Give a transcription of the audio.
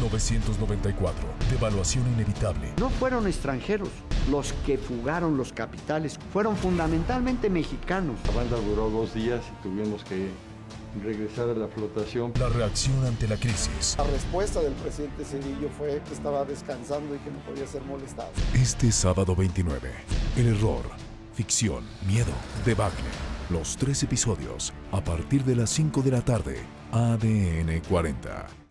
1994, devaluación inevitable. No fueron extranjeros los que fugaron los capitales, fueron fundamentalmente mexicanos. La banda duró 2 días y tuvimos que regresar a la flotación. La reacción ante la crisis. La respuesta del presidente Cedillo fue que estaba descansando y que no podía ser molestado. Este sábado 29, El Error, ficción, miedo, debacle. Los 3 episodios, a partir de las 5 de la tarde, ADN 40.